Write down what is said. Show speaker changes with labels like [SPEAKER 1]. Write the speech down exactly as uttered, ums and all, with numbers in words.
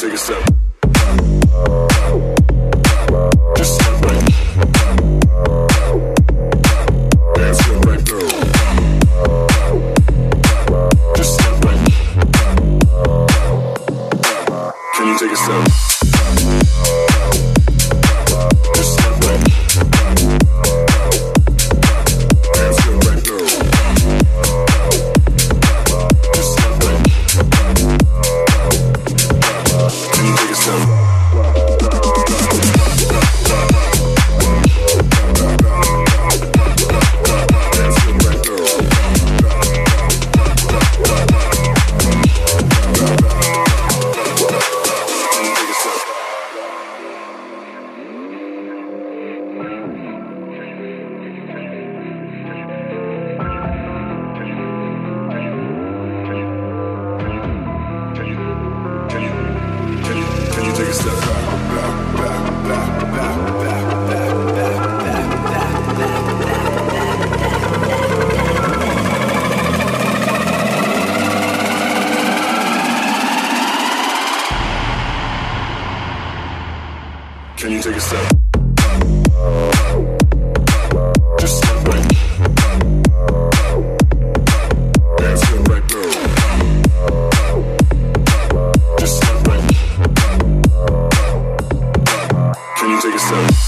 [SPEAKER 1] take a step? Just step back. Dance to the right girl. Just step back. Can you take a step? Just step back. Dance to the right girl. Just step back. Can you take a step? Take a step back, back, back, back, back, back, back, back, back, back, Can you take a step? Just step back. Dance to the right girl. Just step back. Can you take a step?